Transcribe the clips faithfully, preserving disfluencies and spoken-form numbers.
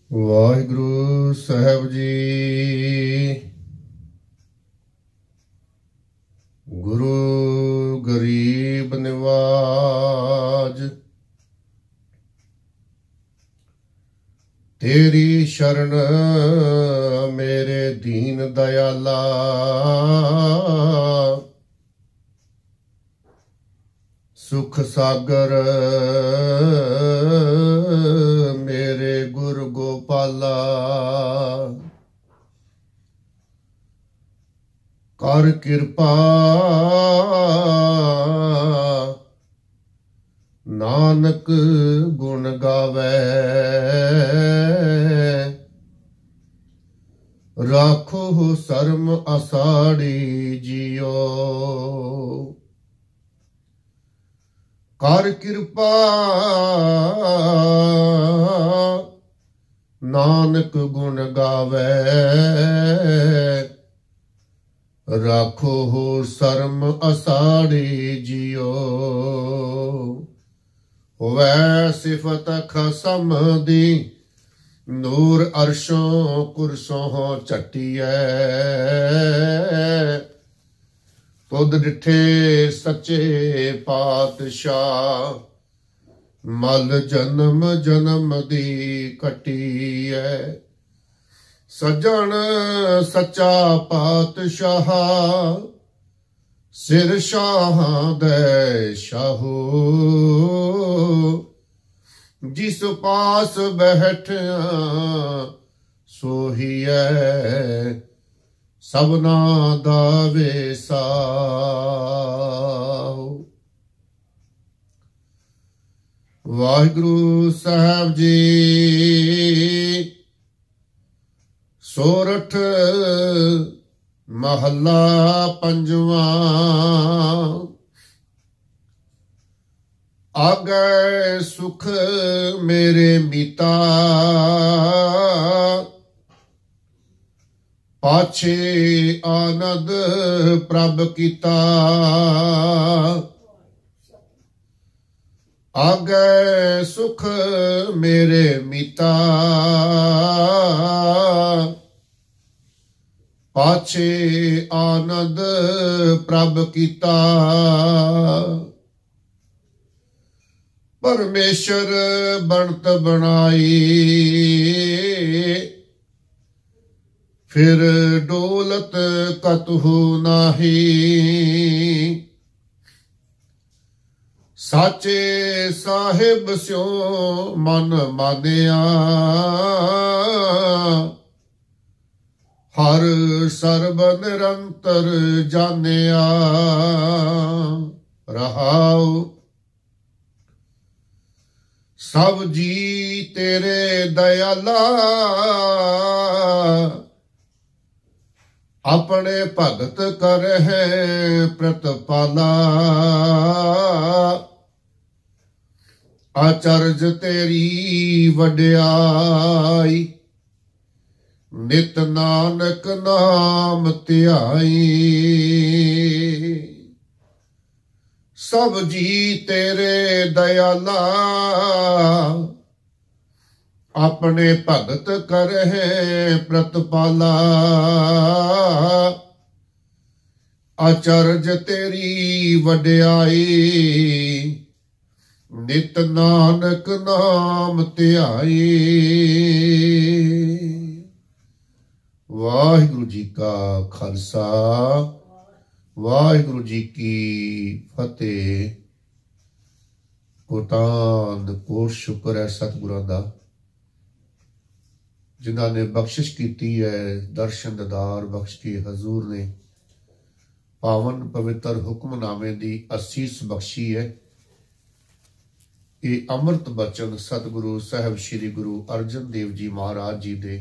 ਵਾਹਿਗੁਰੂ ਸਾਹਿਬ ਜੀ। ਗੁਰੂ ਗਰੀਬ ਨਿਵਾਜ, ਤੇਰੀ ਸ਼ਰਨ ਮੇਰੇ ਦੀਨ ਦਇਆਲਾ। ਸੁਖ ਸਾਗਰ ਮੇਰੇ ਗੁਰ ਗੋਪਾਲਾ। ਕਰ ਕਿਰਪਾ ਨਾਨਕ ਗੁਣ ਗਾਵੇ। ਰਾਖੋ ਸਰਮ ਅਸਾੜੀ ਜਿਉ। ਕਰ ਕਿਰਪਾ ਨਾਨਕ ਗੁਣ ਗਾਵੇ। ਰਾਖੋ ਸਰਮ ਅਸਾੜੀ ਜਿਉ। ਹੋਵੇ ਸਿਫਤ ਖਸਮ ਦੀ, ਨੂਰ ਅਰਸ਼ੋਂ ਕੁਰਸੋਂ ਝਟੀਐ। ਤੁਧ ਡਿਠੇ ਸੱਚੇ ਪਾਤਸ਼ਾਹ, ਮਲ ਜਨਮ ਜਨਮ ਦੀ ਕੱਟੀਐ। ਸੱਜਣ ਸੱਚਾ ਪਾਤਸ਼ਾਹ, ਸਿਰ ਸ਼ਾਹਾਂ ਦੇ ਸ਼ਾਹੋ। ਜਿਸ ਪਾਸ ਬੈਠਿਆ ਸੋਹੀਐ, ਸਭਨਾ ਦਾ ਵੇਸਾਹੁ। ਵਾਹਿਗੁਰੂ ਸਾਹਿਬ ਜੀ। ਸੋਰਠ ਮਹੱਲਾ ਪੰਜਵਾਂ। ਆਗੈ ਸੁਖ ਮੇਰੇ ਮੀਤਾ, ਪਾਛੇ ਆਨੰਦ ਪ੍ਰਭ ਕੀਤਾ। ਆਗੈ ਸੁਖ ਮੇਰੇ ਮੀਤਾ, ਪਾਛੇ ਆਨੰਦ ਪ੍ਰਭ ਕੀਤਾ। ਪਰਮੇਸ਼ਰ ਬਣਤ ਬਣਾਈ, ਫਿਰ ਡੋਲਤ ਕਤਹੁ ਨਾਹੀ। ਸਾਚੇ ਸਾਹਿਬ ਸਿਉ ਮਨ ਮਾਨਿਆ, ਹਰ ਸਰਬ ਨਿਰੰਤਰ ਜਾਣਿਆ। ਰਹਾਉ ਸਭ ਜੀ ਤੇਰੇ ਦਇਆਲਾ, ਆਪਣੇ ਭਗਤ ਕਰਹਿ ਪ੍ਰਤਪਾਲਾ। ਆਚਰਜ ਤੇਰੀ ਵਡਿਆਈ, ਨਿਤ ਨਾਨਕ ਨਾਮ ਧਿਆਈ। ਸਭ ਜੀ ਤੇਰੇ ਦਇਆਲਾ, ਆਪਣੇ ਭਗਤ ਕਰਹਿ ਪ੍ਰਤਪਾਲਾ। ਆਚਰਜ ਤੇਰੀ ਵਡਿਆਈ, ਨਿਤ ਨਾਨਕ ਨਾਮ ਧਿਆਈ। ਵਾਹਿਗੁਰੂ ਜੀ ਕਾ ਖਾਲਸਾ, ਵਾਹਿਗੁਰੂ ਜੀ ਕੀ ਫਤਿਹ। ਕੋਟਾਨ ਕੋਟ ਸ਼ੁਕਰ ਹੈ ਸਤਿਗੁਰਾਂ ਦਾ, ਜਿਨ੍ਹਾਂ ਨੇ ਬਖਸ਼ਿਸ਼ ਕੀਤੀ ਹੈ, ਦਰਸ਼ਨ ਦਿਦਾਰ ਬਖਸ਼ ਕੇ ਹਜ਼ੂਰ ਨੇ ਪਾਵਨ ਪਵਿੱਤਰ ਹੁਕਮਨਾਮੇ ਦੀ ਅਸੀਸ ਬਖਸ਼ੀ ਹੈ। ਇਹ ਅੰਮ੍ਰਿਤ ਬਚਨ ਸਤਿਗੁਰੂ ਸਾਹਿਬ ਸ੍ਰੀ ਗੁਰੂ ਅਰਜਨ ਦੇਵ ਜੀ ਮਹਾਰਾਜ ਜੀ ਦੇ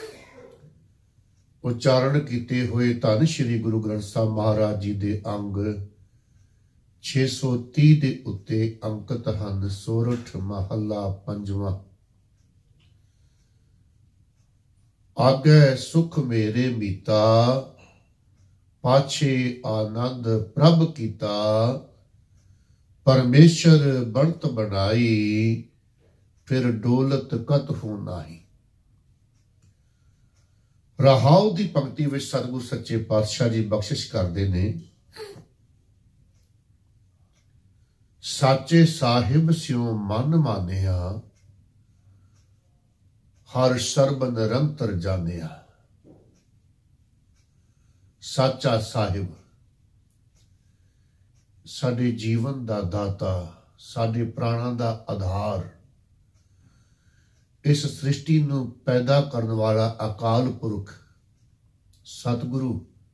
ਉਚਾਰਨ ਕੀਤੇ ਹੋਏ ਧੰਨ ਸ੍ਰੀ ਗੁਰੂ ਗ੍ਰੰਥ ਸਾਹਿਬ ਮਹਾਰਾਜ ਜੀ ਦੇ ਅੰਗ ਛੇ ਸੌ ਤੀਹ ਦੇ ਉੱਤੇ ਅੰਕਿਤ ਹਨ। ਸੋਰਠ ਮਹੱਲਾ ਪੰਜਵਾਂ। ਆਗੈ ਸੁਖ ਮੇਰੇ ਮੀਤਾ, ਪਾਛੇ ਆਨੰਦ ਪ੍ਰਭ ਕੀਤਾ। परमेश्वर बनत बनाई फिर डोलत कत हो नाही। ਰਹਾਉ ਦੀ ਪੰਕਤੀ ਵਿੱਚ ਸਤਿਗੁਰ ਸੱਚੇ ਪਾਤਸ਼ਾਹ ਜੀ ਬਖਸ਼ਿਸ਼ ਕਰਦੇ ਨੇ, ਸਾਚੇ ਸਾਹਿਬ ਸਿਉ ਮਨ ਮਾਨਿਆ, ਹਰ ਸਰਬ ਨਿਰੰਤਰ ਜਾਣਿਆ। ਸਾਚਾ ਸਾਹਿਬ ਸਾਡੇ ਜੀਵਨ ਦਾ ਦਾਤਾ, ਸਾਡੇ ਪ੍ਰਾਣਾਂ ਦਾ ਆਧਾਰ, ਇਸ ਸ੍ਰਿਸ਼ਟੀ ਨੂੰ ਪੈਦਾ ਕਰਨ ਵਾਲਾ ਅਕਾਲ ਪੁਰਖ ਸਤਿਗੁਰੂ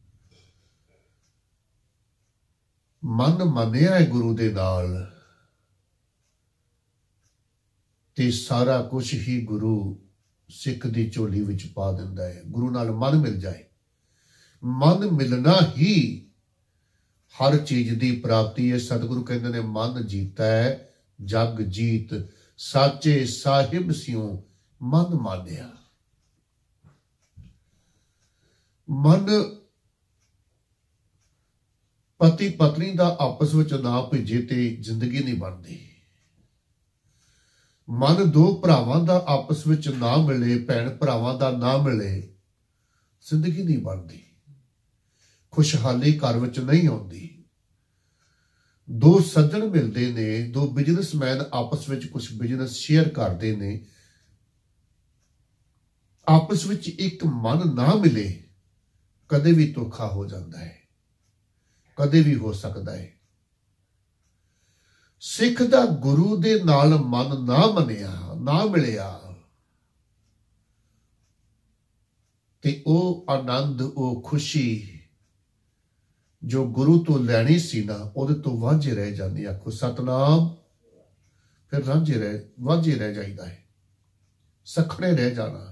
ਮਨ ਮੰਨਿਆ ਹੈ ਗੁਰੂ ਦੇ ਨਾਲ, ਤੇ ਸਾਰਾ ਕੁਝ ਹੀ ਗੁਰੂ ਸਿੱਖ ਦੀ ਝੋਲੀ ਵਿੱਚ ਪਾ ਦਿੰਦਾ ਹੈ। ਗੁਰੂ ਨਾਲ ਮਨ ਮਿਲ ਜਾਏ, ਮਨ ਮਿਲਣਾ ਹੀ ਹਰ ਚੀਜ਼ ਦੀ ਪ੍ਰਾਪਤੀ ਹੈ। ਸਤਿਗੁਰੂ ਕਹਿੰਦੇ ਨੇ ਮਨ ਜੀਤਾ ਹੈ ਜਗ ਜੀਤ, ਸਾਚੇ ਸਾਹਿਬ ਸਿਉ ਮਨ ਮਾਨਿਆ। ਮਨ ਪਤੀ ਪਤਨੀ ਦਾ ਆਪਸ ਵਿੱਚ ਨਾ ਭਿੱਜੇ ਤੇ ਜ਼ਿੰਦਗੀ ਨਹੀਂ ਬਣਦੀ। ਮਨ ਦੋ ਭਰਾਵਾਂ ਦਾ ਆਪਸ ਵਿੱਚ ਨਾ ਮਿਲੇ, ਭੈਣ ਭਰਾਵਾਂ ਦਾ ਨਾ ਮਿਲੇ, ਜ਼ਿੰਦਗੀ ਨਹੀਂ ਬਣਦੀ, ਖੁਸ਼ਹਾਲੀ ਘਰ ਵਿੱਚ ਨਹੀਂ ਆਉਂਦੀ। ਦੋ ਸੱਜਣ ਮਿਲਦੇ ਨੇ, ਦੋ ਬਿਜ਼ਨਸਮੈਨ ਆਪਸ ਵਿੱਚ ਕੁਝ ਬਿਜ਼ਨਸ ਸ਼ੇਅਰ ਕਰਦੇ ਨੇ, ਆਪਸ ਵਿੱਚ ਇੱਕ ਮਨ ਨਾ ਮਿਲੇ, ਕਦੇ ਵੀ ਧੋਖਾ ਹੋ ਜਾਂਦਾ ਹੈ, ਕਦੇ ਵੀ ਹੋ ਸਕਦਾ ਹੈ। ਸਿੱਖ ਦਾ ਗੁਰੂ ਦੇ ਨਾਲ ਮਨ ਨਾ ਮੰਨਿਆ, ਨਾ ਮਿਲਿਆ, ਤੇ ਉਹ ਆਨੰਦ, ਉਹ ਖੁਸ਼ੀ ਜੋ ਗੁਰੂ ਤੋਂ ਲੈਣੀ ਸੀ ਨਾ, ਉਹਦੇ ਤੋਂ ਵਾਂਝੇ ਰਹਿ ਜਾਂਦੀ। ਆਖੋ ਸਤਨਾਮ, ਫਿਰ ਰਾਂਝੇ ਰਹਿ ਵਾਂਝੇ ਰਹਿ ਜਾਈਦਾ ਹੈ, ਸਖਣੇ ਰਹਿ ਜਾਣਾ।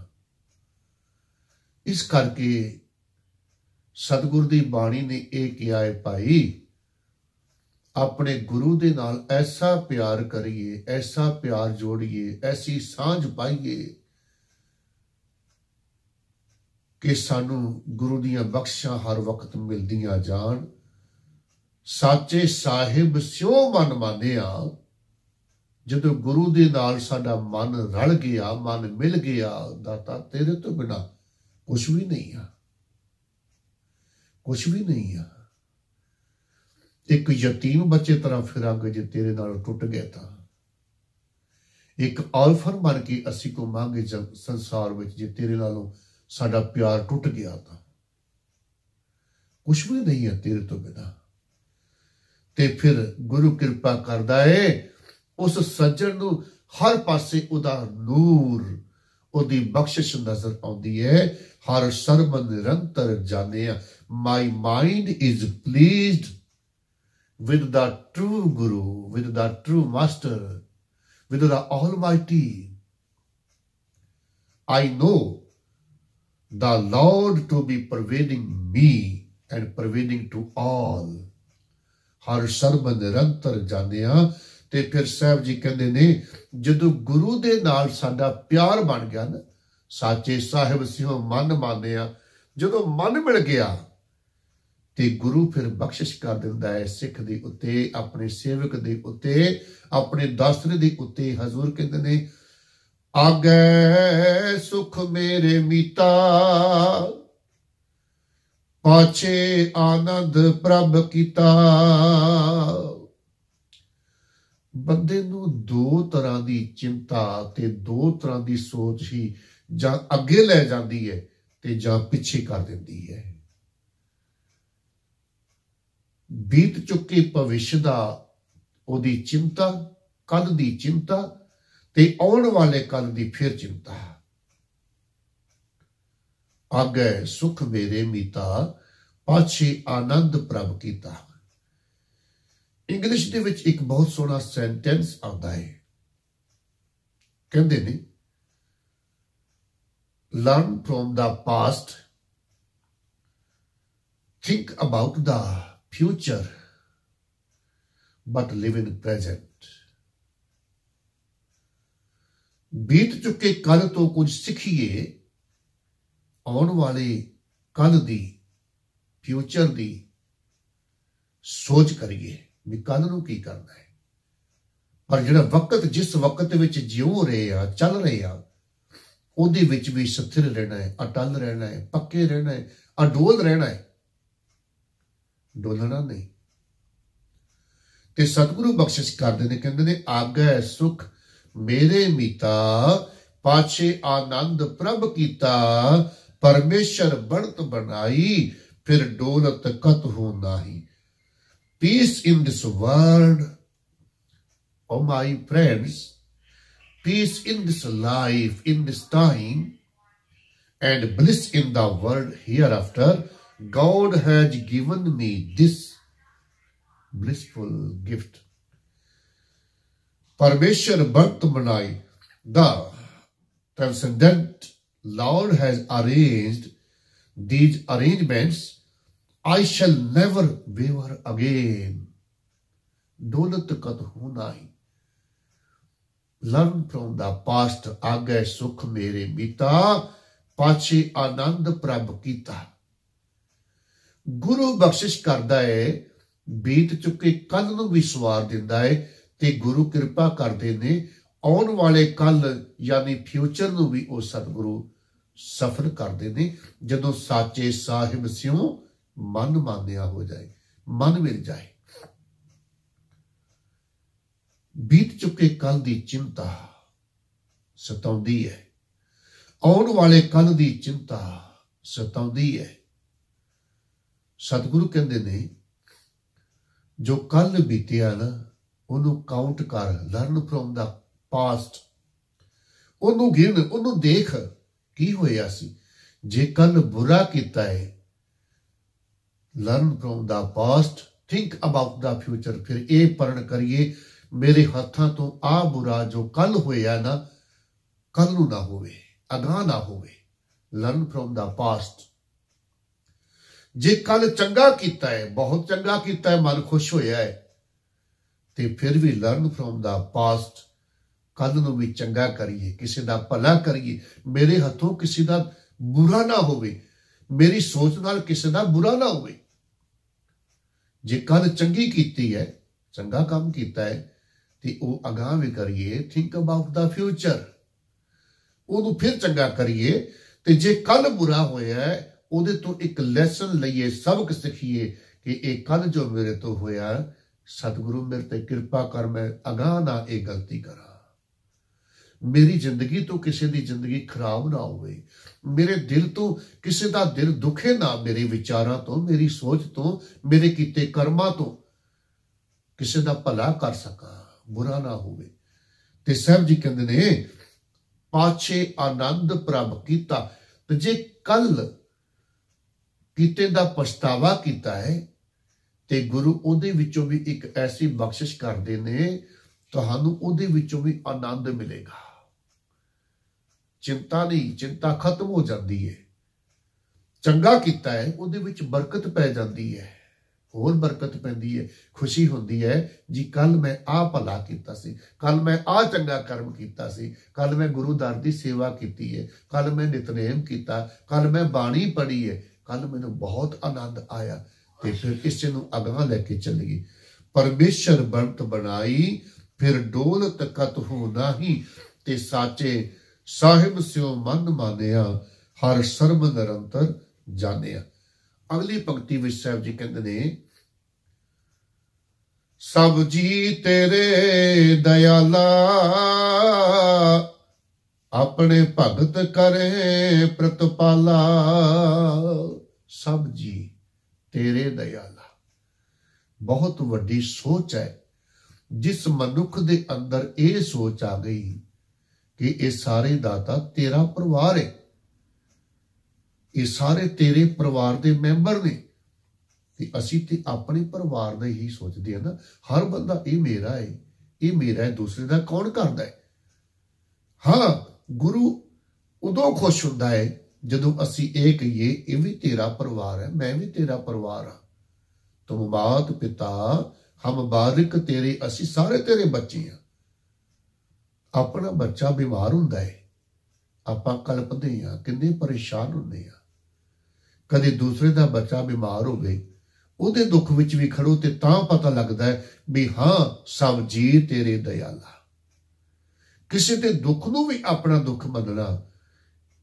ਇਸ ਕਰਕੇ ਸਤਿਗੁਰ ਦੀ ਬਾਣੀ ਨੇ ਇਹ ਕਿਹਾ ਹੈ, ਭਾਈ ਆਪਣੇ ਗੁਰੂ ਦੇ ਨਾਲ ਐਸਾ ਪਿਆਰ ਕਰੀਏ, ਐਸਾ ਪਿਆਰ ਜੋੜੀਏ, ਐਸੀ ਸਾਂਝ ਪਾਈਏ ਕਿ ਸਾਨੂੰ ਗੁਰੂ ਦੀਆਂ ਬਖਸ਼ਾਂ ਹਰ ਵਕਤ ਮਿਲਦੀਆਂ ਜਾਣ। ਸਾਚੇ ਸਾਹਿਬ ਸਿਉ ਮਨ ਮਾਨਿਆ। ਜਦੋਂ ਗੁਰੂ ਦੇ ਨਾਲ ਸਾਡਾ ਮਨ ਰਲ ਗਿਆ, ਮਨ ਮਿਲ ਗਿਆ, ਦਾਤਾ ਤੇਰੇ ਤੋਂ ਬਿਨਾਂ ਕੁਛ ਵੀ ਨਹੀਂ ਆ, ਕੁਛ ਵੀ ਨਹੀਂ ਆ। ਇੱਕ ਯਤੀਮ ਬੱਚੇ ਤਰ੍ਹਾਂ ਫਿਰਾਂਗੇ ਜੇ ਤੇਰੇ ਨਾਲ ਟੁੱਟ ਗਿਆ ਤਾਂ। ਇੱਕ ਆਲਫਰ ਬਣ ਕੇ ਅਸੀਂ ਘੁੰਮਾਂਗੇ ਸੰਸਾਰ ਵਿੱਚ ਜੇ ਤੇਰੇ ਨਾਲੋਂ ਸਾਡਾ ਪਿਆਰ ਟੁੱਟ ਗਿਆ ਤਾਂ। ਕੁਛ ਵੀ ਨਹੀਂ ਹੈ ਤੇਰੇ ਤੋਂ ਬਿਨਾਂ। ਤੇ ਫਿਰ ਗੁਰੂ ਕਿਰਪਾ ਕਰਦਾ ਹੈ, ਉਸ ਸੱਜਣ ਨੂੰ ਹਰ ਪਾਸੇ ਉਹਦਾ ਨੂਰ, ਉਹਦੀ ਬਖਸ਼ਿਸ਼ ਨਜ਼ਰ ਆਉਂਦੀ ਹੈ। ਹਰ ਸਰਬ ਨਿਰੰਤਰ ਜਾਣਿਆ। My mind is pleased with the true Guru, with the true Master, with the Almighty. I know the Lord to be pervading me and pervading to all. ਹਰ ਸਰਬ ਨਿਰੰਤਰ ਜਾਣਿਆ। ਤੇ ਫਿਰ ਸਾਹਿਬ ਜੀ ਕਹਿੰਦੇ ਨੇ, ਜਦੋਂ ਗੁਰੂ ਦੇ ਨਾਲ ਸਾਡਾ ਪਿਆਰ ਬਣ ਗਿਆ ਨਾ, ਸਾਚੇ ਸਾਹਿਬ ਸਿਉ ਮਨ ਮਾਨਿਆ, ਜਦੋਂ ਮਨ ਮਿਲ ਗਿਆ ਤੇ ਗੁਰੂ ਫਿਰ ਬਖਸ਼ਿਸ਼ ਕਰ ਦਿੰਦਾ ਹੈ ਸਿੱਖ ਦੇ ਉੱਤੇ, ਆਪਣੇ ਸੇਵਕ ਦੇ ਉੱਤੇ, ਆਪਣੇ ਦਾਸਰੇ ਦੇ ਉੱਤੇ। ਹਜ਼ੂਰ ਕਹਿੰਦੇ ਨੇ, ਆਗੈ ਸੁਖ ਮੇਰੇ ਮੀਤਾ, ਪਾਛੇ ਆਨੰਦ ਪ੍ਰਭ ਕੀਤਾ। ਬੰਦੇ ਨੂੰ ਦੋ ਤਰ੍ਹਾਂ ਦੀ ਚਿੰਤਾ ਤੇ ਦੋ ਤਰ੍ਹਾਂ ਦੀ ਸੋਚ ਹੀ ਜਾਂ ਅੱਗੇ ਲੈ ਜਾਂਦੀ ਹੈ ਤੇ ਜਾਂ ਪਿੱਛੇ ਕਰ ਦਿੰਦੀ ਹੈ। ਬੀਤ ਚੁੱਕੇ ਭਵਿੱਖ ਦਾ ਉਹਦੀ ਚਿੰਤਾ, ਕੱਲ ਦੀ ਚਿੰਤਾ, ਤੇ ਆਉਣ ਵਾਲੇ ਕੱਲ ਦੀ ਫਿਰ ਚਿੰਤਾ। ਆਗੈ ਸੁਖ ਮੇਰੇ ਮੀਤਾ, ਪਾਛੇ ਆਨੰਦ ਪ੍ਰਭ ਕੀਤਾ। ਇੰਗਲਿਸ਼ ਦੇ ਵਿੱਚ ਇੱਕ ਬਹੁਤ ਸੋਹਣਾ ਸੈਂਟੈਂਸ ਆਉਂਦਾ ਹੈ, ਕਹਿੰਦੇ ਨੇ, learn from the past, think about the future, but live in present. ਬੀਤ ਚੁੱਕੇ ਕੱਲ ਤੋਂ ਕੁਝ ਸਿੱਖੀਏ, ਆਉਣ ਵਾਲੇ ਕੱਲ ਦੀ, ਫਿਊਚਰ ਦੀ ਸੋਚ ਕਰੀਏ ਵੀ ਕੱਲ ਨੂੰ ਕੀ ਕਰਨਾ ਹੈ। ਪਰ ਜਿਹੜਾ ਵਕਤ, ਜਿਸ ਵਕਤ ਵਿੱਚ ਜਿਉ ਰਹੇ ਆ, ਚੱਲ ਰਹੇ ਆ, ਉਹਦੇ ਵਿੱਚ ਵੀ ਸਥਿਰ ਰਹਿਣਾ ਹੈ, ਅਟਲ ਰਹਿਣਾ ਹੈ, ਪੱਕੇ ਰਹਿਣਾ ਹੈ, ਅਡੋਲ ਰਹਿਣਾ ਹੈ, ਡੋਲਣਾ ਨਹੀਂ। ਤੇ ਸਤਿਗੁਰੂ ਬਖਸ਼ਿਸ਼ ਕਰਦੇ ਨੇ, ਕਹਿੰਦੇ ਨੇ ਆਗੈ ਸੁਖ ਮੇਰੇ ਮੀਤਾ, ਪਾਛੇ ਆਨੰਦ ਪ੍ਰਭ ਕੀਤਾ, ਪਰਮੇਸ਼ਰ ਬਣਤ ਬਣਾਈ, ਫਿਰ ਡੋਲਤ ਕਤ ਹੋ ਨਾਹੀ। Peace in this world, oh my friends, peace in this life, in this time, and bliss in the world hereafter. God has given me this blissful gift. Parmeshwar Bhakt Manai, the transcendent Lord has arranged these arrangements. I shall never waver again. Dolat kat ho nahi. Learn from the past. Aage sukh mere mita, pache anand prab kita. ਗੁਰੂ ਬਖਸ਼ਿਸ਼ ਕਰਦਾ ਹੈ, ਬੀਤ ਚੁੱਕੇ ਕੱਲ ਨੂੰ ਵੀ ਸਵਾਰ ਦਿੰਦਾ ਹੈ, ਤੇ ਗੁਰੂ ਕਿਰਪਾ ਕਰਦੇ ਨੇ ਆਉਣ ਵਾਲੇ ਕੱਲ ਯਾਨੀ ਫਿਊਚਰ ਨੂੰ ਵੀ ਉਹ ਸਤਿਗੁਰੂ ਸਫਲ ਕਰਦੇ ਨੇ, ਜਦੋਂ ਸਾਚੇ ਸਾਹਿਬ ਸਿਉ ਮਨ ਮਾਨਿਆ ਹੋ ਜਾਏ, ਮਨ ਮਿਲ ਜਾਏ। ਬੀਤ ਚੁੱਕੇ ਕੱਲ ਦੀ ਚਿੰਤਾ ਸਤਾਉਂਦੀ ਹੈ, ਆਉਣ ਵਾਲੇ ਕੱਲ ਦੀ ਚਿੰਤਾ ਸਤਾਉਂਦੀ ਹੈ। ਸਤਿਗੁਰੂ ਕਹਿੰਦੇ ਨੇ ਜੋ ਕੱਲ ਬੀਤਿਆ ਨਾ ਉਹਨੂੰ ਕਾਊਂਟ ਕਰ, ਲਰਨ ਫਰੋਮ ਦਾ ਪਾਸਟ, ਉਹਨੂੰ ਗਿਣ, ਉਹਨੂੰ ਦੇਖ ਕੀ ਹੋਇਆ ਸੀ। ਜੇ ਕੱਲ ਬੁਰਾ ਕੀਤਾ ਹੈ, learn from the past, think about the future. ਫਿਰ ਇਹ ਪੜ੍ਹਨ ਕਰੀਏ ਮੇਰੇ ਹੱਥਾਂ ਤੋਂ ਆ ਬੁਰਾ ਜੋ ਕੱਲ ਹੋਇਆ ਨਾ, ਕੱਲ ਨੂੰ ਨਾ ਹੋਵੇ, ਅਗਾਂਹ ਨਾ ਹੋਵੇ। Learn from the past. ਜੇ ਕੱਲ ਚੰਗਾ ਕੀਤਾ ਹੈ, ਬਹੁਤ ਚੰਗਾ ਕੀਤਾ ਹੈ, ਮਨ ਖੁਸ਼ ਹੋਇਆ ਹੈ, ਤੇ ਫਿਰ ਵੀ ਲਰਨ ਫਰੋਮ ਦਾ ਪਾਸਟ, ਕੱਲ ਨੂੰ ਵੀ ਚੰਗਾ ਕਰੀਏ, ਕਿਸੇ ਦਾ ਭਲਾ ਕਰੀਏ, ਮੇਰੇ ਹੱਥੋਂ ਕਿਸੇ ਦਾ ਬੁਰਾ ਨਾ ਹੋਵੇ, ਮੇਰੀ ਸੋਚ ਨਾਲ ਕਿਸੇ ਦਾ ਬੁਰਾ ਨਾ ਹੋਵੇ। ਜੇ ਕੱਲ ਚੰਗੀ ਕੀਤੀ ਹੈ, ਚੰਗਾ ਕੰਮ ਕੀਤਾ ਹੈ, ਤੇ ਉਹ ਅਗਾਂਹ ਵੀ ਕਰੀਏ, ਥਿੰਕ ਅਬਾਊਟ ਦਾ ਫਿਊਚਰ, ਉਹਨੂੰ ਫਿਰ ਚੰਗਾ ਕਰੀਏ। ਤੇ ਜੇ ਕੱਲ ਬੁਰਾ ਹੋਇਆ ਹੈ, ਉਹਦੇ ਤੋਂ ਇੱਕ ਲੈਸਨ ਲਈਏ, ਸਬਕ ਸਿੱਖੀਏ ਕਿ ਇਹ ਕੱਲ ਜੋ ਮੇਰੇ ਤੋਂ ਹੋਇਆ, ਸਤਿਗੁਰੂ ਮੇਰੇ ਤੇ ਕਿਰਪਾ ਕਰ, ਮੈਂ ਅਗਾਂਹ ਨਾ ਇਹ ਗਲਤੀ ਕਰਾਂ, ਮੇਰੀ ਜ਼ਿੰਦਗੀ ਤੋਂ ਕਿਸੇ ਦੀ ਜ਼ਿੰਦਗੀ ਖਰਾਬ ਨਾ ਹੋਵੇ, ਮੇਰੇ ਦਿਲ ਤੋਂ ਕਿਸੇ ਦਾ ਦਿਲ ਦੁਖੇ ਨਾ, ਮੇਰੇ ਵਿਚਾਰਾਂ ਤੋਂ, ਮੇਰੀ ਸੋਚ ਤੋਂ, ਮੇਰੇ ਕੀਤੇ ਕਰਮਾਂ ਤੋਂ ਕਿਸੇ ਦਾ ਭਲਾ ਕਰ ਸਕਾਂ, ਬੁਰਾ ਨਾ ਹੋਵੇ। ਤੇ ਸਾਹਿਬ ਜੀ ਕਹਿੰਦੇ ਨੇ ਪਾਛੇ ਆਨੰਦ ਪ੍ਰਭ ਕੀਤਾ। ਤੇ ਜੇ ਕੱਲ ਕੀਤੇ ਦਾ ਪਛਤਾਵਾ ਕੀਤਾ ਹੈ, ਤੇ ਗੁਰੂ ਉਹਦੇ ਵਿੱਚੋਂ ਵੀ ਇੱਕ ਐਸੀ ਬਖਸ਼ਿਸ਼ ਕਰਦੇ ਨੇ, ਤੁਹਾਨੂੰ ਉਹਦੇ ਵਿੱਚੋਂ ਵੀ ਆਨੰਦ ਮਿਲੇਗਾ। ਚਿੰਤਾ ਨਹੀਂ, ਚਿੰਤਾ ਖਤਮ ਹੋ ਜਾਂਦੀ ਹੈ। ਚੰਗਾ ਕੀਤਾ ਹੈ, ਉਹਦੇ ਵਿੱਚ ਬਰਕਤ ਪੈ ਜਾਂਦੀ ਹੈ, ਹੋਰ ਬਰਕਤ ਪੈਂਦੀ ਹੈ, ਖੁਸ਼ੀ ਹੁੰਦੀ ਹੈ ਜੀ ਕੱਲ ਮੈਂ ਆਹ ਭਲਾ ਕੀਤਾ ਸੀ, ਕੱਲ ਮੈਂ ਆਹ ਚੰਗਾ ਕਰਮ ਕੀਤਾ ਸੀ, ਕੱਲ ਮੈਂ ਗੁਰੂ ਦਰ ਦੀ ਸੇਵਾ ਕੀਤੀ ਹੈ, ਕੱਲ ਮੈਂ ਨਿਤਨੇਮ ਕੀਤਾ, ਕੱਲ ਮੈਂ ਬਾਣੀ ਪੜ੍ਹੀ ਹੈ, ਕੱਲ ਮੈਨੂੰ ਬਹੁਤ ਆਨੰਦ ਆਇਆ। ਤੇ ਫਿਰ ਕਿਸੇ ਨੂੰ ਅਗਾਂਹ ਲੈ ਕੇ ਚੱਲੀਏ। ਪਰਮੇਸ਼ਰ ਬਣਤ ਬਣਾਈ, ਫਿਰ ਡੋਲਤ ਕਤ ਹੋ ਨਾਹੀ, ਤੇ ਸਾਚੇ ਸਾਹਿਬ ਸਿਉ ਮਨ ਮਾਨਿਆ, ਹਰ ਸਰਬ ਨਿਰੰਤਰ ਜਾਣਿਆ। ਅਗਲੀ ਪੰਕਤੀ ਵਿੱਚ ਸਾਹਿਬ ਜੀ ਕਹਿੰਦੇ ਨੇ ਸਭ ਜੀ ਤੇਰੇ ਦਇਆਲਾ, ਆਪਣੇ ਭਗਤ ਕਰੇ ਪ੍ਰਤਪਾਲਾ। ਸਭ ਜੀ ਤੇਰੇ ਦਇਆਲਾ, ਬਹੁਤ ਵੱਡੀ ਸੋਚ ਹੈ। ਜਿਸ ਮਨੁੱਖ ਦੇ ਅੰਦਰ ਇਹ ਸੋਚ ਆ ਗਈ ਕਿ ਇਹ ਸਾਰੇ ਦਾਤਾ ਤੇਰਾ ਪਰਿਵਾਰ ਹੈ, ਇਹ ਸਾਰੇ ਤੇਰੇ ਪਰਿਵਾਰ ਦੇ ਮੈਂਬਰ ਨੇ, ਤੇ ਅਸੀਂ ਤੇ ਆਪਣੇ ਪਰਿਵਾਰ ਦਾ ਹੀ ਸੋਚਦੇ ਹਾਂ ਨਾ। ਹਰ ਬੰਦਾ ਇਹ ਮੇਰਾ ਹੈ, ਇਹ ਮੇਰਾ ਹੈ, ਦੂਸਰੇ ਦਾ ਕੌਣ ਕਰਦਾ ਹੈ। ਹਾਂ, ਗੁਰੂ ਉਦੋਂ ਖੁਸ਼ ਹੁੰਦਾ ਹੈ ਜਦੋਂ ਅਸੀਂ ਇਹ ਕਹੀਏ ਇਹ ਵੀ ਤੇਰਾ ਪਰਿਵਾਰ ਹੈ, ਮੈਂ ਵੀ ਤੇਰਾ ਪਰਿਵਾਰ ਹਾਂ। ਤੁਮ ਮਾਤ ਪਿਤਾ ਹਮ ਬਾਰਿਕ ਤੇਰੇ, ਅਸੀਂ ਸਾਰੇ ਤੇਰੇ ਬੱਚੇ ਹਾਂ। ਆਪਣਾ ਬੱਚਾ ਬਿਮਾਰ ਹੁੰਦਾ ਹੈ, ਆਪਾਂ ਕਲਪਦੇ ਹਾਂ, ਕਿੰਨੇ ਪਰੇਸ਼ਾਨ ਹੁੰਦੇ ਹਾਂ। ਕਦੇ ਦੂਸਰੇ ਦਾ ਬੱਚਾ ਬਿਮਾਰ ਹੋਵੇ, ਉਹਦੇ ਦੁੱਖ ਵਿੱਚ ਵੀ ਖੜੋ, ਤੇ ਤਾਂ ਪਤਾ ਲੱਗਦਾ ਹੈ ਵੀ ਹਾਂ ਸਭ ਜੀ ਤੇਰੇ ਦਇਆਲਾ। ਕਿਸੇ ਦੇ ਦੁੱਖ ਨੂੰ ਵੀ ਆਪਣਾ ਦੁੱਖ ਮੰਨਣਾ,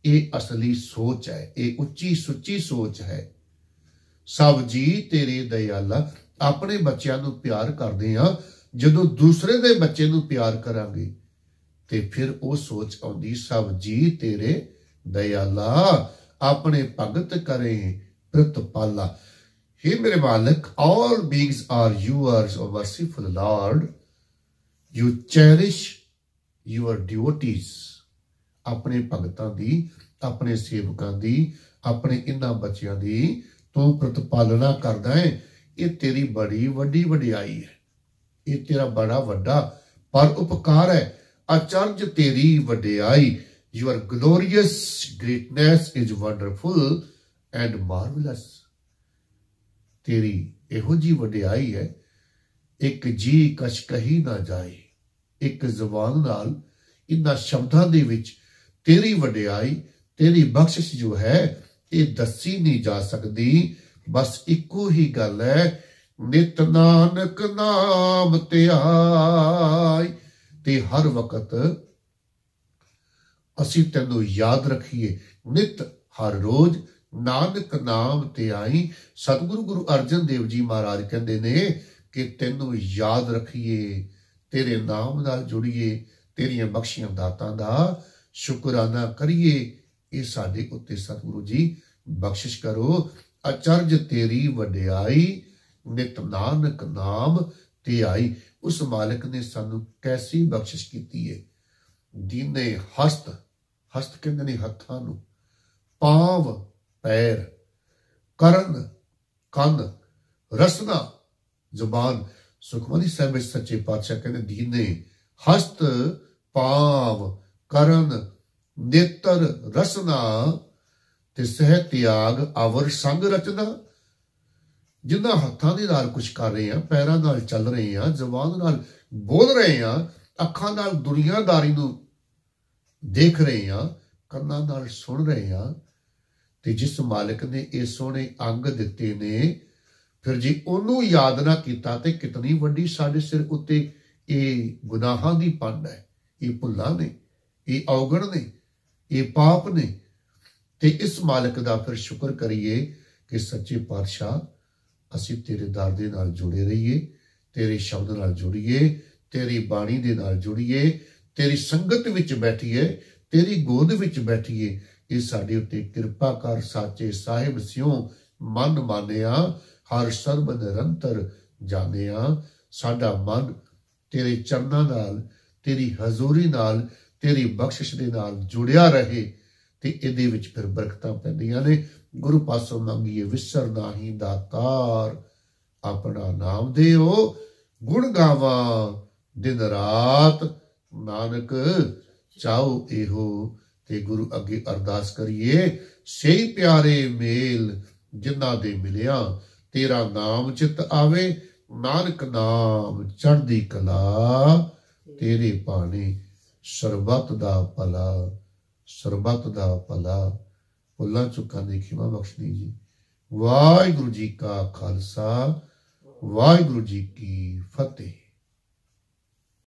ਇਹ ਅਸਲੀ ਸੋਚ ਹੈ, ਇਹ ਉੱਚੀ ਸੁੱਚੀ ਸੋਚ ਹੈ। ਸਭ ਜੀ ਤੇਰੇ ਦਇਆਲਾ, ਆਪਣੇ ਬੱਚਿਆਂ ਨੂੰ ਪਿਆਰ ਕਰਦੇ ਆ। ਜਦੋਂ ਦੂਸਰੇ ਦੇ ਬੱਚੇ ਨੂੰ ਪਿਆਰ ਕਰਾਂਗੇ ਤੇ ਫਿਰ ਉਹ ਸੋਚ ਆਉਂਦੀ, ਸਭ ਜੀ ਤੇਰੇ ਦਇਆਲਾ, ਆਪਣੇ ਭਗਤ ਕਰੇ ਪ੍ਰਤਪਾਲਾ। हे ਮੇਰੇ ਮਾਲਕ, all beings are yours, O merciful Lord. You cherish your devotees. ਆਪਣੇ ਭਗਤਾਂ ਦੀ, ਆਪਣੇ ਸੇਵਕਾਂ ਦੀ, ਆਪਣੇ ਇਹਨਾਂ ਬੱਚਿਆਂ ਦੀ ਤੂੰ ਪ੍ਰਤਪਾਲਨਾ ਕਰਦਾ ਹੈ। ਇਹ ਤੇਰੀ ਬੜੀ ਵੱਡੀ ਵਡਿਆਈ ਹੈ, ਇਹ ਤੇਰਾ ਬੜਾ ਵੱਡਾ ਪਰ ਉਪਕਾਰ ਹੈ। ਅਚਰਜ ਤੇਰੀ ਵਡਿਆਈ, your glorious greatness is wonderful and marvelous. ਤੇਰੀ ਇਹੋ ਜੀ ਵਡਿਆਈ ਹੈ, ਇੱਕ ਜੀ ਕਛ ਕਹੀ ਨਾ ਜਾਏ। ਇੱਕ ਜ਼ੁਬਾਨ ਨਾਲ ਇਹਨਾਂ ਸ਼ਬਦਾਂ ਦੇ ਵਿੱਚ ਤੇਰੀ ਵਡਿਆਈ, ਤੇਰੀ ਬਖਸ਼ਿਸ਼ ਜੋ ਹੈ ਇਹ ਦੱਸੀ ਨਹੀਂ ਜਾ ਸਕਦੀ। ਬਸ ਇੱਕੋ ਹੀ ਗੱਲ ਹੈ, ਨਿਤ ਨਾਨਕ ਨਾਮ ਧਿਆਈ, ਤੇ ਹਰ ਵਕਤ ਅਸੀਂ ਤੈਨੂੰ ਯਾਦ ਰੱਖੀਏ। ਨਿਤ ਹਰ ਰੋਜ਼ ਨਾਨਕ ਨਾਮ ਧਿਆਈ। ਸਤਿਗੁਰੂ ਗੁਰੂ ਅਰਜਨ ਦੇਵ ਜੀ ਮਹਾਰਾਜ ਕਹਿੰਦੇ ਨੇ ਕਿ ਤੈਨੂੰ ਯਾਦ ਰੱਖੀਏ, ਤੇਰੇ ਨਾਮ ਨਾਲ ਜੁੜੀਏ, ਤੇਰੀਆਂ ਬਖਸ਼ੀਆਂ ਦਾਤਾਂ ਦਾ ਸ਼ੁਕਰਾਨਾ ਕਰੀਏ। ਇਹ ਸਾਡੇ ਉੱਤੇ ਸਤਿਗੁਰੂ ਜੀ ਬਖਸ਼ਿਸ਼ ਕਰੋ। ਅਚਰਜ ਤੇਰੀ ਵਡਿਆਈ, ਨਿਤ ਨਾਨਕ ਨਾਮ ਧਿਆਈ। ਉਸ ਮਾਲਕ ਨੇ ਸਾਨੂੰ ਕੈਸੀ ਬਖਸ਼ਿਸ਼ ਕੀਤੀ ਹੈ। ਦੀਨੇ ਹਸਤ, ਹਸਤ ਕਹਿੰਦੇ ਨੇ ਹੱਥਾਂ ਨੂੰ, ਪਾਵ ਪੈਰ, ਕਰਨ ਕੰਨ, ਰਸਨਾ ਜ਼ੁਬਾਨ। ਸੁਖਮਨੀ ਸਾਹਿਬ ਵਿੱਚ ਸੱਚੇ ਪਾਤਸ਼ਾਹ ਕਹਿੰਦੇ ਦੀਨੇ ਹਸਤ ਪਾਵ ਕਰਨ ਨੇਤਰ ਰਸਨਾ ਤੇ ਸਹਿ ਤਿਆਗ ਅਵਰ ਸੰਗ ਰਚਨਾ। ਜਿਨ੍ਹਾਂ ਹੱਥਾਂ ਦੇ ਨਾਲ ਕੁਝ ਕਰ ਰਹੇ ਆ, ਪੈਰਾਂ ਨਾਲ ਚੱਲ ਰਹੇ ਆ, ਜ਼ੁਬਾਨ ਨਾਲ ਬੋਲ ਰਹੇ ਆ, ਅੱਖਾਂ ਨਾਲ ਦੁਨੀਆਦਾਰੀ ਨੂੰ ਦੇਖ ਰਹੇ ਆ, ਕੰਨਾਂ ਨਾਲ ਸੁਣ ਰਹੇ ਆ, ਤੇ ਜਿਸ ਮਾਲਕ ਨੇ ਇਹ ਸੋਹਣੇ ਅੰਗ ਦਿੱਤੇ ਨੇ, ਫਿਰ ਜੇ ਉਹਨੂੰ ਯਾਦ ਨਾ ਕੀਤਾ ਤੇ ਕਿਤਨੀ ਵੱਡੀ ਸਾਡੇ ਸਿਰ ਉੱਤੇ ਇਹ ਗੁਨਾਹਾਂ ਦੀ ਪੰਡ ਹੈ, ਇਹ ਭੁੱਲਾਂ ਨੇ, ਇਹ ਔਗਣ ਨੇ, ਇਹ ਪਾਪ ਨੇ। ਤੇ ਇਸ ਮਾਲਕ ਦਾ ਫਿਰ ਸ਼ੁਕਰ ਕਰੀਏ ਕਿ ਸੱਚੇ ਪਾਤਸ਼ਾਹ ਅਸੀਂ ਤੇਰੇ ਦਰ ਦੇ ਨਾਲ ਜੁੜੇ ਰਹੀਏ, ਤੇਰੇ ਸ਼ਬਦ ਨਾਲ ਜੁੜੀਏ, ਤੇਰੀ ਬਾਣੀ ਦੇ ਨਾਲ ਜੁੜੀਏ, ਤੇਰੀ ਸੰਗਤ ਵਿੱਚ ਬੈਠੀਏ, ਤੇਰੀ ਗੋਦ ਵਿੱਚ ਬੈਠੀਏ। ਇਹ ਸਾਡੇ ਉੱਤੇ ਕਿਰਪਾ ਕਰ ਸਾਚੇ ਸਾਹਿਬ ਸਿਉ ਮਨ ਮਾਨਿਆ, ਹਰ ਸਰਬ ਨਿਰੰਤਰ ਜਾਣਿਆ। ਸਾਡਾ ਮਨ ਤੇਰੇ ਚਰਨਾਂ ਨਾਲ, ਤੇਰੀ ਹਜ਼ੂਰੀ ਨਾਲ, ਤੇਰੀ ਬਖਸ਼ਿਸ਼ ਦੇ ਨਾਲ ਜੁੜਿਆ ਰਹੇ ਤੇ ਇਹਦੇ ਵਿੱਚ ਫਿਰ ਬਰਕਤਾਂ ਪੈਂਦੀਆਂ ਨੇ। ਗੁਰੂ ਪਾਸੋਂ ਮੰਗੀਏ ਵਿਸਰ ਨਾਹੀ ਦਾਤਾਰ, ਆਪਣਾ ਨਾਮ ਦਿਓ ਗੁਣ ਗਾਵਾਂ ਦਿਨ ਰਾਤ। ਨਾਨਕ ਚਾਹੋ ਇਹੋ, ਤੇ ਗੁਰੂ ਅੱਗੇ ਅਰਦਾਸ ਕਰੀਏ, ਸਹੀ ਪਿਆਰੇ ਮੇਲ ਜਿਨ੍ਹਾਂ ਦੇ ਮਿਲਿਆ, ਤੇਰਾ ਨਾਮ ਚਿਤ ਆਵੇ। ਨਾਨਕ ਨਾਮ ਚੜ੍ਹਦੀ ਕਲਾ, ਤੇਰੇ ਭਾਣੇ ਸਰਬੱਤ ਦਾ ਭਲਾ, ਸਰਬੱਤ ਦਾ ਭਲਾ। ਭੁੱਲਾਂ ਚੁੱਕਾਂ ਦੀ ਖਿਮਾ ਬਖਸ਼ਣੀ ਜੀ। ਵਾਹਿਗੁਰੂ ਜੀ ਕਾ ਖਾਲਸਾ, ਵਾਹਿਗੁਰੂ ਜੀ ਕੀ ਫਤਿਹ।